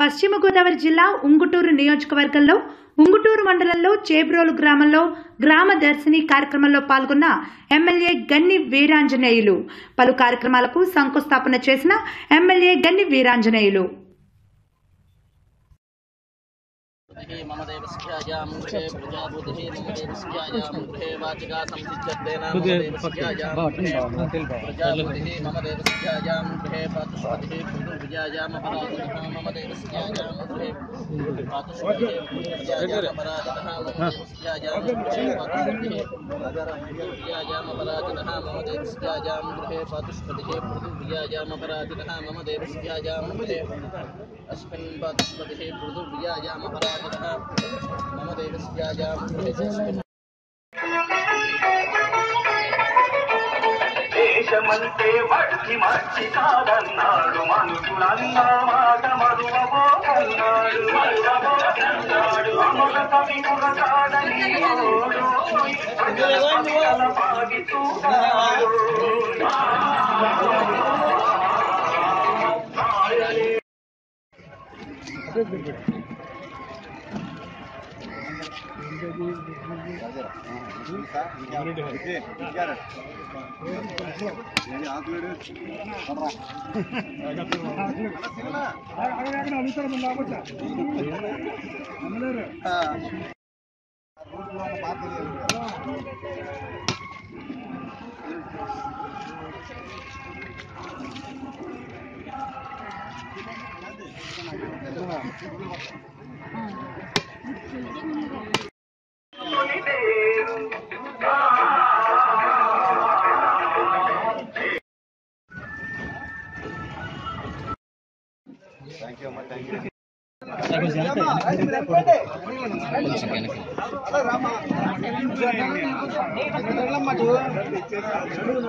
పశ్చిమ గోదావరి జిల్లా ఉంగుటూరు నియోజకవర్గంలో ఉంగుటూరు మండలంలో చేబ్రోలు గ్రామంలో గ్రామ దర్శిని కార్యక్రమంలో పాల్గొన్న ఎమ్మెల్యే గన్ని వీరాంజనేయులు పలు కార్యక్రమాలకు శంకుస్థాపన చేసిన ఎమ్మెల్యే గన్ని వీరాంజనేయులు मम देवस्यायां गृहे प्रजापतिः मम देवस्यायां गृहे वाचिका संसिद्ध्यतेन मम देवस्यायां प्रजापतिः मम देवस्यायां गृहे पातुष्पतिः पृथुर्विजयायाम पराजितः मम देवस्यायां गृहे पातुष्पतिः पृथुर्विजयायाम पराजितः मम देवस्यायां गृहे पातुष्पतिः पृथुर्विजयायाम पराजितः मम देवस्यायां गृहे पातुष्पतिः पृथुर्विजयायाम पराजितः मम देवस्यायां गृहे अस्मिन् पातुष्पतिः पृथुर्विजयायाम पराजितः मम देवस्यायां गृहे దేశమంటే మట్టి మట్టి కాదన్నాడు మనుషులన్న మాట మరువబోతున్నాడు అమర కవి కురగాడని ప్రజల పాగిస్తున్నాడు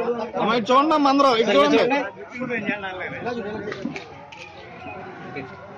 చూడండి అందరూ